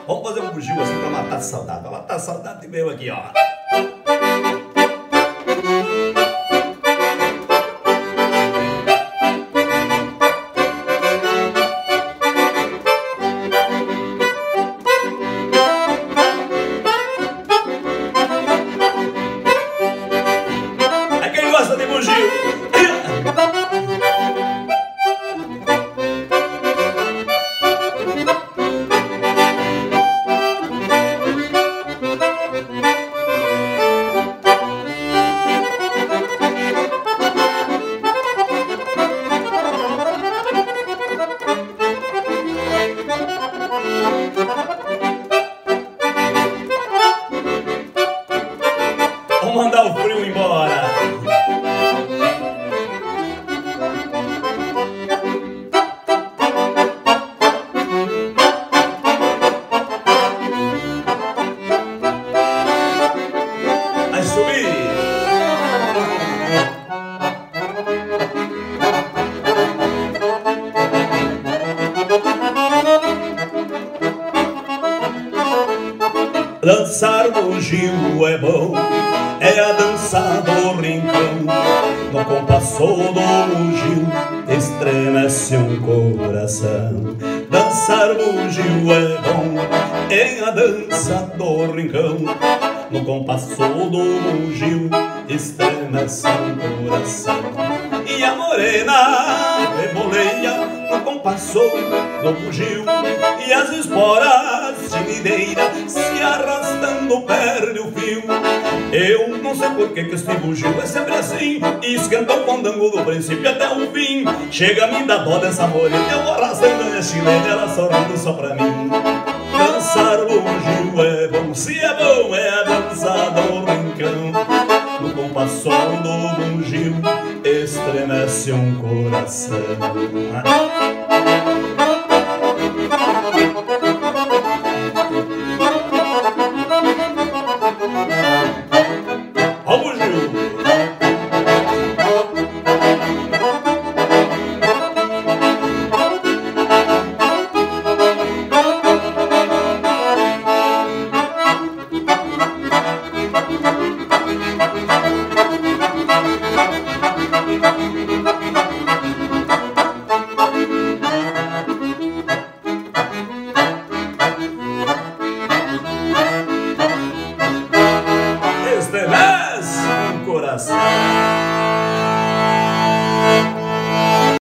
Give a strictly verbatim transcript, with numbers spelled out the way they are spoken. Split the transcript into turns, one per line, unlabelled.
Vamos fazer um bugio assim pra matar a saudade. Pra matar a saudade meu aqui, ó. É quem gosta de bugio. Vamos mandar o frio embora. Vai subir. Dançar bugio é bom, é a dança do rincão. No compasso do bugio estremece um coração. Dançar bugio é bom, é a dança do rincão. No compasso do bugio estremece um coração. E a morena reboleia no compasso do bugio, e as esporas de videira se arrastando perde o fio. Eu não sei por que que este bugio é sempre assim, e esquenta o fandango do princípio até o fim. Chega a me dar dó dessa morena, eu vou arrastando a chilena, ela sorrindo só pra mim. Dançar bugio é bom, se é bom é a dança do rincão. No compasso do bugio estremece um coração.